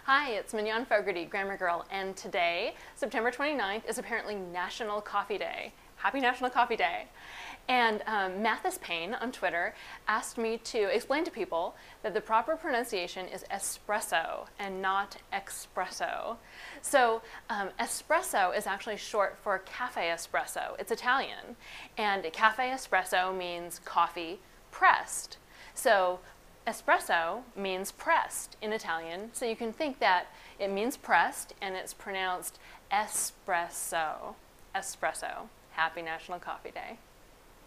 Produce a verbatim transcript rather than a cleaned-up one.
Hi, it's Mignon Fogarty, Grammar Girl, and today, September twenty-ninth, is apparently National Coffee Day. Happy National Coffee Day. And um, Mathis Payne on Twitter asked me to explain to people that the proper pronunciation is espresso and not expresso. So um, espresso is actually short for cafe espresso. It's Italian. And cafe espresso means coffee pressed. So espresso means pressed in Italian, so you can think that it means pressed and it's pronounced espresso. Espresso. Happy National Coffee Day.